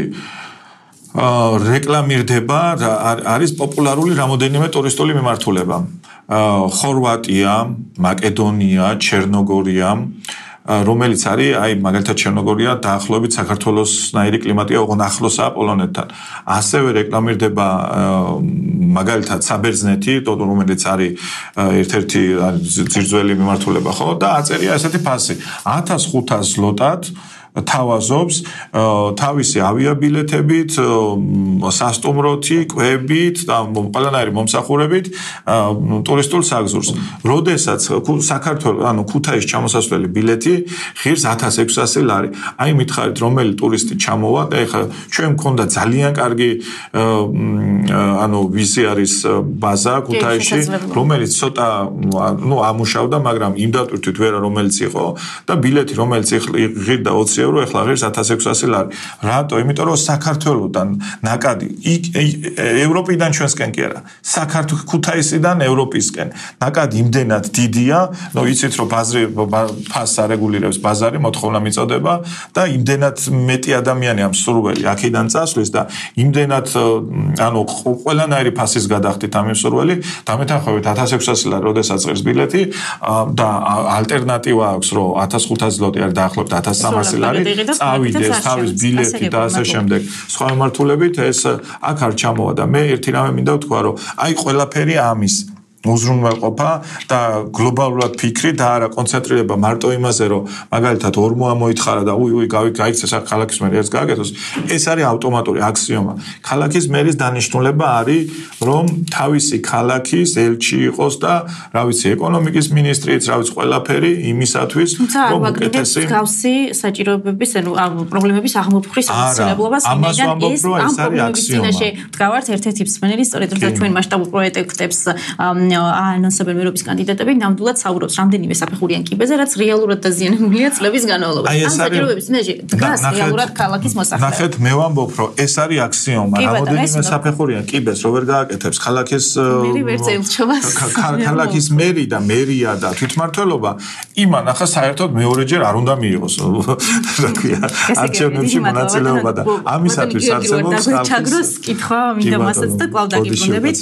რეკლამირდება არის პოპულარული რამოდენიმე ტურისტული მიმართულება. ხორვატია, მაკედონია, ჩერნოგორია, რომელიც არის აი მაგალითად ჩერნოგორია დაახლოებით საქართველოსნაირი კლიმატია, ოღონდ ახლოსაა პოლონეთთან. ასევე რეკლამირდება მაგალითად საბერძნეთი, რომელიც არის ერთ-ერთი ძირძველი მიმართულება, ხო? და აწერია ესეთი ფასი: ათას ხუთას ზლოტად თავაზობს თავისი ავიაბილეთებით, სასტუმროთი, კვებით და ყველანაირი მომსახურებით ტურისტულ საგზურს. როდესაც საქართველოს, ანუ ქუთაისში ჩამოსასვლელი ბილეთი ღირს ათას ექვსასი ლარი. აი მითხარით, რომელი ტურისტი ჩამოვა და ეხლა ჩვენ მქონდა ძალიან კარგი ანუ ვიზი არის ბაზა ქუთაისში, რომელიც ცოტა ნუ ამუშავდა, მაგრამ იმ დატვირთვით ვერა რომელიც იყო და ბილეთი რომელიც ღირდა ოცი ევრო, ეხლა ღირს ათას ექვსასი ლარი. რატო? იმიტომ რომ საქართველოსთან ნაკადი ევროპიდან ჩვენსკენ კი არა, საქართველოს ქუთაისიდან ევროპისკენ ნაკადი იმდენად დიდია, ნუ იცით რომ ბაზრი ფასს არეგულირებს ბაზარი, მოთხოვნა მიწოდება და იმდენად მეტი ადამიანი ამ სურველი აქედან წასვლის და იმდენად ანუ ყველანაირი ფასის გადახდით ამ სურველი, დამეთანხმებით ათას ექვსასი ლარი როდესაც ღირს ბილეთი და ალტერნატივა აქვს რომ ათას ხუთას ზლოტი არის დაახლოებით ათას სამასი ლარი წავიდეს თავის ბილეთი და ასე შემდეგ. სხვა მიმართულებით ეს აქ არ ჩამოვა და მე ერთი რამე მინდა ვთქვა რომ აი ყველაფერი ამის უზრუნველყოფა და გლობალურად ფიქრი და არა კონცენტრირება მარტო იმაზე რომ მაგალითად ორმოა მოითხარა და უი უი გაიქცეს ქალაქის მერი ეს გააკეთოს, ეს არის ავტომატური აქსიომა. ქალაქის მერის დანიშნულება არის რომ თავისი ქალაქის ელჩი იყოს და რა ვიცი ეკონომიკის მინისტრიც, რა ვიცი ყველაფერი იმისათვის რომ უკეთესი გავსი საჭიროებების ანუ პრობლემების აღმოფხრის აუცილებლობას იმედან ეს ამ პრობლემების წინაშე ვდგავართ ერთ-ერთი მსმენელი სწორედ როცა ჩვენ მასშტაბურ პროექტებს ანონსებენ ევროპის კანდიდატები ნამდვილად საუბრობს რამდენიმე საფეხურიან კიბეზე, რაც რეალურად დაზიანებულია წლების განმავლობაში. ამ საჭიროებების წინაშე დგას რეალურად ქალაქის მოსახლეობა. ნახეთ, მე ვამბობ, რომ ეს არის აქსიომა, რამდენიმე საფეხურიან კიბეს რო ვერ გააკეთებს ქალაქის მერი ვერ წელჩობას. ქალაქის მერი და მერია და თვითმმართველობა იმან ახლა საერთოდ მეორეჯერ არ უნდა მიიღოს. რა ქვია, არჩევნებში მონაწილეობა და ამისათვის არსებობს ჩაგროს კითხვა მინდა მასაც და კვლავ დაგიბრუნდებით.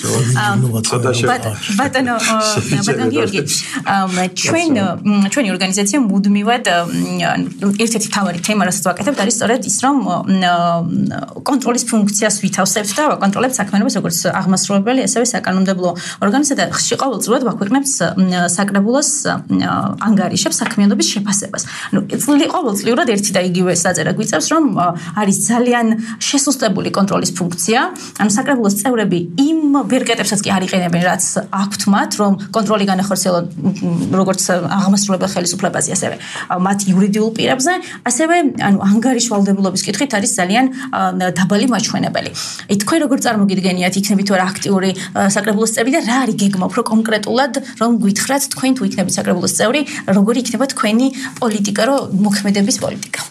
ბატონო ბატონო გიორგი, ჩვენ ჩვენი ორგანიზაცია მუდმივად ერთ-ერთი მთავარი თემა, რასაც ვაკეთებთ, არის სწორედ ის, რომ კონტროლის ფუნქციას ვითავსებთ და ვაკონტროლებთ საქმიანობას როგორც აღმასრულებელი, ასევე საკანონმდებლო ორგანოზე და ყოველწლიურად ვაქვეყნებთ საკრებულოს ანგარიშებს საქმიანობის შეფასებას. ანუ წლი ყოველწლიურად ერთი და იგივე საწერა გვიწევს, რომ არის ძალიან შესუსტებული კონტროლის ფუნქცია, ანუ საკრებულოს წევრები იმ ვერკეტებსაც კი არ იყენებენ, რაც აქვთ მათ, რომ კონტროლი განახორციელონ როგორც აღმასრულებელ ხელისუფლებაზე, ასევე მათ იურიდიულ პირებზე, ასევე ანუ ანგარიშვალდებულობის კითხვით არის ძალიან დაბალი მაჩვენებელი. თქვენ როგორ წარმოგიდგენიათ, იქნებით თუ არა აქტიური საკრებულოს წევრი და რა არის გეგმა უფრო კონკრეტულად, რომ გითხრათ თქვენ თუ იქნებით საკრებულოს წევრი, როგორი იქნება თქვენი პოლიტიკა, რომ მოქმედების პოლიტიკა?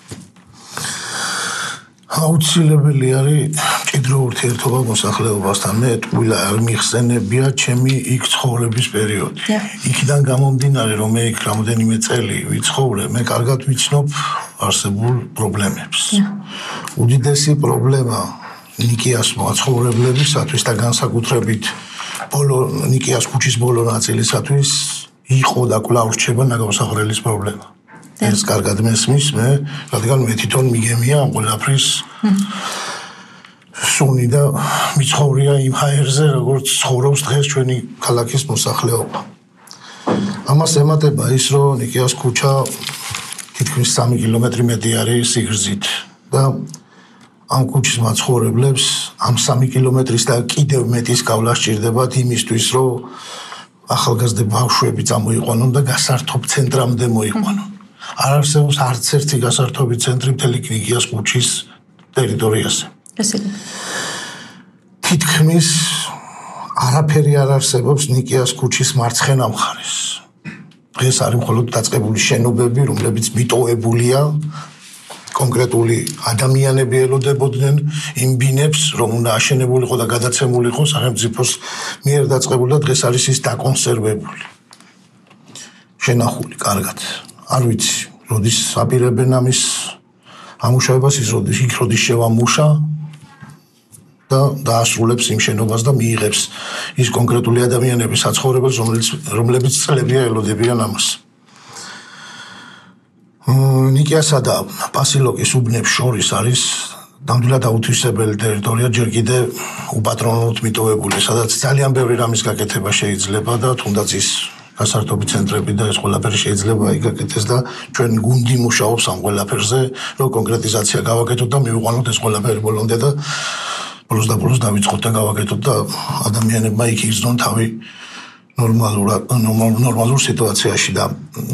აუცილებელი არის მჭიდრო ურთიერთობა მოსახლეობასთან. მე ტყუილა არ მიხსენებია ჩემი იქ ცხოვრების პერიოდი. იქიდან გამომდინარე, რომ მე იქ რამდენიმე წელი ვიცხოვრე, მე კარგად ვიცნობ არსებულ პრობლემებს. უდიდესი პრობლემა ნიკიას მაცხოვრებლებისათვის და განსაკუთრებით ბოლო ნიკიას ქუჩის ბოლო ნაწილისათვის იყო და კვლავ რჩება ნაგავსაყრელის პრობლემა. ეს კარგად მესმის მე, რადგან მე თვითონ მიგემია ამ ყველაფრის სუნი და მიცხოვრია იმ ჰაერზე, როგორც ცხოვრობს დღეს ჩვენი ქალაქის მოსახლეობა. ამას ემატება ის, რომ ნიკიას ქუჩა თითქმის სამი კილომეტრი მეტი არის სიგრძით და ამ ქუჩის მაცხოვრებლებს ამ სამი კილომეტრის და კიდევ მეტის გავლა სჭირდებათ იმისთვის, რომ ახალგაზრდა ბავშვები წამოიყვანონ და გასართობ ცენტრამდე მოიყვანონ. არ არსებობს არც ერთი გასართობი ცენტრი მთელი ნიკიას ქუჩის ტერიტორიაზე. თითქმის არაფერი არ არსებობს ნიკიას ქუჩის მარცხენა მხარეს. დღეს არის მხოლოდ დაწყებული შენობები, რომლებიც მიტოვებულია, კონკრეტული ადამიანები ელოდებოდნენ იმ ბინებს, რომ უნდა აშენებულიყო და გადაცემულიყო სახელმწიფოს მიერ დაწყებული და დღეს არის ის დაკონსერვებული. შენახული კარგად. არ ვიცი, როდის აპირებენ ამის ამუშავებას, ის როდის იქ როდის შევამუშა და დაასრულებს იმ შენობას და მიიღებს ის კონკრეტული ადამიანების საცხოვრებელს, რომლებიც რომლებიც წლებია ელოდებიან ამას. ნიკიასა და პასილოკის უბნებს შორის არის ნამდვილად აუთვისებელი ტერიტორია, ჯერ კიდევ უპატრონოდ მიტოვებული, სადაც ძალიან ბევრი რამის გაკეთება შეიძლება და თუნდაც ის გასართობი ცენტრები და ეს ყველაფერი შეიძლება იგაკეთეს და ჩვენ გუნდი მუშაობს ამ ყველაფერზე, რომ კონკრეტიზაცია გავაკეთოთ და მივიყვანოთ ეს ყველაფერი ბოლომდე და ბოლოს და ბოლოს დავიწყოთ და გავაკეთოთ და ადამიანებმა იქ იგრძნონ თავი ნორმალურ ნორმალურ სიტუაციაში და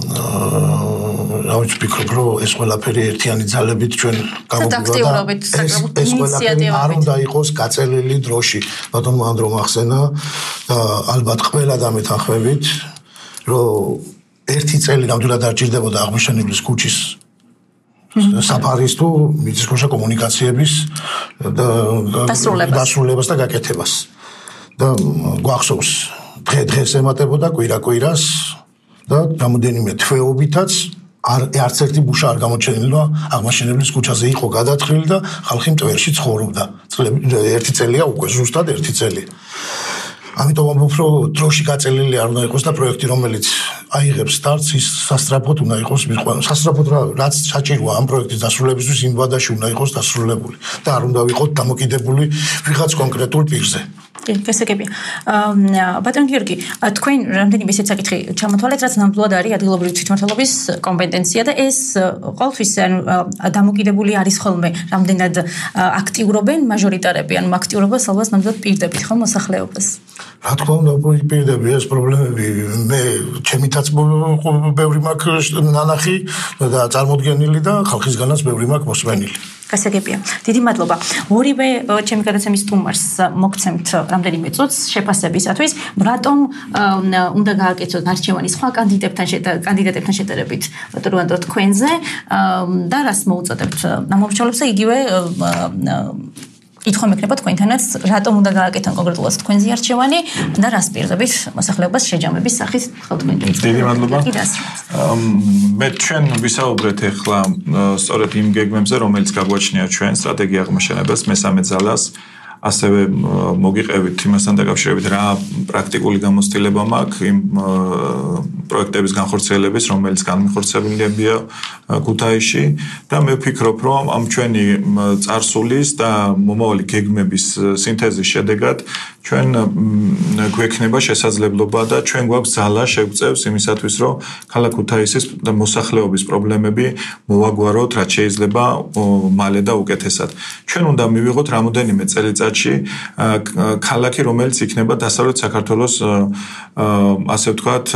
რა ვიცი ვფიქრობ, რომ ეს ყველაფერი ერთიანი ძალებით ჩვენ გამოვიდა და ეს ყველაფერი არ უნდა იყოს გაწელილი დროში. ბატონო ანდრო მახსენა და ალბათ ყველა დამეთანხმებით, რომ ერთი წელი ნამდვილად არ ჭირდებოდა აღმაშენებლის ქუჩის საფარის თუ მიწისქვეშა კომუნიკაციების და დასრულებას და გაკეთებას. და გვახსოვს დღე დღეს ემატებოდა კვირა-კვირას და რამოდენიმე თვეობითაც არც ერთი ბუშა არ გამოჩენილა აღმაშენებლის ქუჩაზე იყო გადათხრილი და ხალხი მტვერში ცხოვრობდა. ერთი წელია უკვე ზუსტად ერთი წელი. ამიტომ უფრო დროში გაწელილი არ უნდა იყოს და პროექტი, რომელიც აიღებს სტარტს, ის სასწრაფოდ უნდა იყოს მიყვანილი. სასწრაფოდ რაც საჭიროა ამ პროექტის დასრულებისთვის იმ ვადაში უნდა იყოს დასრულებული და არ უნდა ვიყოთ დამოკიდებული ვიღაც კონკრეტულ პირზე. კი, გასაგებია. ბატონ გიორგი, თქვენ რამდენიმე ისეთ საკითხი ჩამოთვალეთ, რაც ნამდვილად არის ადგილობრივი თვითმმართველობის კომპეტენცია და ეს ყოველთვის დამოკიდებული არის ხოლმე რამდენად აქტიურობენ მაჟორიტარები, ანუ აქტიურობას ალბათ ნამდვილად პირდებით ხო მოსახლეობას. რა თქმა უნდა, პირდები ეს პრობლემები მე ჩემითაც ბევრი მაქვს ნანახი და წარმოდგენილი და ხალხისგანაც ბევრი მაქვს მოსმენილი. გასაგებია. დიდი მადლობა. ორივე ჩემი გადაცემის სტუმარს მოგცემთ რამდენიმე წუთს შეფასებისათვის, რატომ უნდა გააკეთოთ არჩევანი სხვა კანდიდატებთან კანდიდატებთან შედარებით ბატონო თქვენზე და რას მოუწოდებთ ამ მომრჩევლებს და იგივე ითხოვა მექნება თქვენთანაც, რატომ უნდა გააკეთონ კონკრეტულად თქვენზე არჩევანი და რას პირდებით მოსახლეობას შეჯამების სახით თქვენ დაიწყეთ. დიდი მადლობა. მე ჩვენ ვისაუბრეთ ახლა სწორედ იმ გეგმებზე, რომელიც გაგვაჩნია ჩვენ სტრატეგია აღმაშენებას მესამე ძალას. ასევე მოგიყევით იმასთან დაკავშირებით რა პრაქტიკული გამოცდილება მაქვს იმ პროექტების განხორციელების, რომელიც განხორციელებია ქუთაისში და მე ვფიქრობ, რომ ამ ჩვენი წარსულის და მომავალი გეგმების სინთეზის შედეგად ჩვენ გვექნება შესაძლებლობა და ჩვენ გვაქვს ძალა შეგვწევს იმისათვის, რომ ქალაქ ქუთაისის და მოსახლეობის პრობლემები მოვაგვაროთ, რაც შეიძლება მალე და უკეთესად. ჩვენ უნდა მივიღოთ რამოდენიმე წელიწადში ქალაქი, რომელიც იქნება დასავლეთ საქართველოს ასე ვთქვათ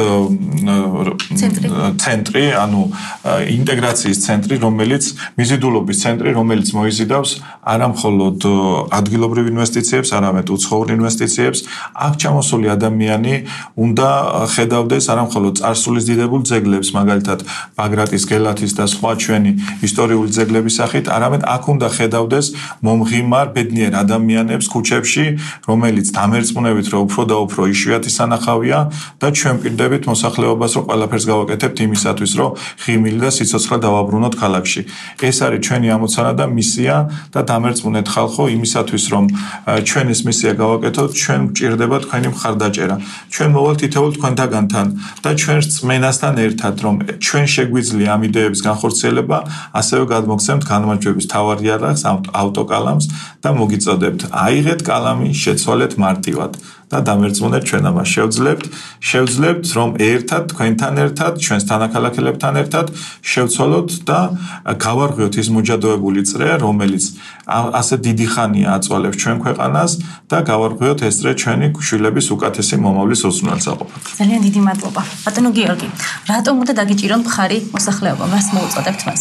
ცენტრი, ანუ ინტეგრაციის ცენტრი, რომელიც მიზიდულობის ცენტრი, რომელიც მოიზიდავს არა მხოლოდ ადგილობრივ ინვესტიციებს, არამედ უცხოურ ინვესტიციებს. აქ გარშემოსული ადამიანი უნდა ხედავდეს არა მხოლოდ წარსულის დიდებულ ძეგლებს, მაგალითად ბაგრატის, გელათის და სხვა ჩვენი ისტორიული ძეგლების სახით, არამედ აქ უნდა ხედავდეს მომღიმარ ბედნიერ ადამიანებს ქუჩებში, რომელიც დამერწმუნებით რომ უფრო და უფრო იშვიათი სანახავია და ჩვენ პირდებით მოსახლეობას რომ ყველაფერს გავაკეთებთ იმისათვის, რომ ღიმილი და სიცოცხლე დავაბრუნოთ ქალაქში. ეს არის ჩვენი ამოცანა და მისია და დამერწმუნეთ ხალხო იმისათვის, რომ ჩვენ ეს მისია გავაკეთოთ, ჩვენ გვჭირდება თქვენი მხარდაჭერა. ჩვენ მოვალთ თითოეულ თქვენთაგანთან და ჩვენ რწმენასთან ერთად, რომ ჩვენ შეგვიძლია ამ იდეების განხორციელება, ასევე გადმოგცემთ განმარჯვების მთავარ იარაღს, ავტოკალამს და მოგიწოდებთ, აიღეთ კალამი, შეცვალეთ მარტივად. და დამერწმუნეთ ჩვენ ამას შევძლებთ, შევძლებთ რომ ერთად თქვენთან ერთად, ჩვენს თანაქალაქელებთან ერთად შევცვალოთ და გავარღვიოთ ის მოჯადოებული წრე, რომელიც ასე დიდი ხანია აწვალებს ჩვენ ქვეყანას და გავარღვიოთ ეს წრე ჩვენი შვილების უკეთესი მომავლის ოსურნელსაყოფად. ძალიან დიდი მადლობა. ბატონო გიორგი, რატომ უნდა დაგიჭირონ მხარი მოსახლეობა? მას მოუწოდებთ მას?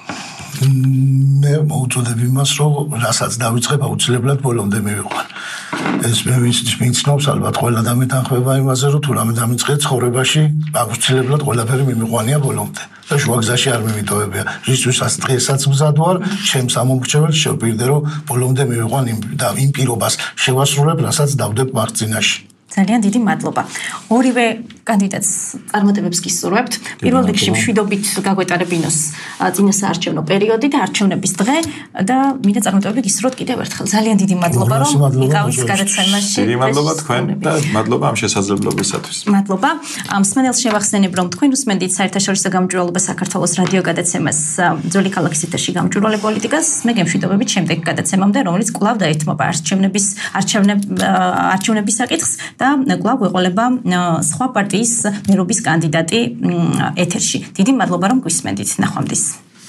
მე მოუწოდებ იმას, რომ რასაც დავიწყებ, აუცილებლად ბოლომდე მივიყვან. ეს მე ვიცნობს ალბათ ყველა დამეთანხმება იმაზე, რომ თუ რამე დამიწყე ცხოვრებაში, აუცილებლად ყველაფერი მიმიყვანია ბოლომდე. და შუაგზაში არ მიმიტოვებია. რისთვისაც დღესაც მზად ვარ, ჩემს ამომრჩეველს შევპირდე, რომ ბოლომდე მივიყვან და იმ პირობას შევასრულებ, რასაც დავდებ მარცხინაში. ძალიან დიდი მადლობა. ორივე კანდიდატს წარმატებებს გისურვებთ. პირველ რიგში მშვიდობით გაგვეტარებინოს წინა საარჩევნო პერიოდი და არჩევნების დღე და მინდა წარმატებები გისურვოთ კიდევ ერთხელ. ძალიან დიდი მადლობა, რომ იყავით გადაცემაში. დიდი მადლობა თქვენ და მადლობა ამ შესაძლებლობისათვის. მადლობა. მსმენელს შევახსენებ, რომ თქვენ უსმენთ საერთაშორისო გამჭვირვალობა საქართველოს რადიო გადაცემას ძველი ქალაქის ეთერში გამჭვირვალე პოლიტიკას. მე გემშვიდობებით შემდეგ გადაცემამდე, რომელიც კვლავ დაეთმობა არჩევნების არჩევნების საკითხს. და კვლავ ეყოლება სხვა პარტიის მერობის კანდიდატი ეთერში. დიდი მადლობა რომ გვისმენთ. ნახვამდის.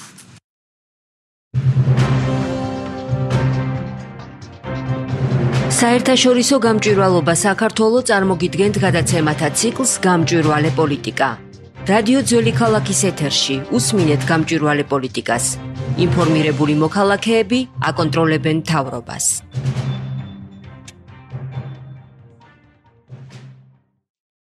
საერთაშორისო გამჭვირვალობა საქართველოს წარმოგიდგენთ გადაცემათა ციკლს გამჭვირვალე პოლიტიკა. რადიო ძველი ქალაქის ეთერში უსმინეთ გამჭვირვალე პოლიტიკას. ინფორმირებული მოქალაქეები აკონტროლებენ მთავრობას.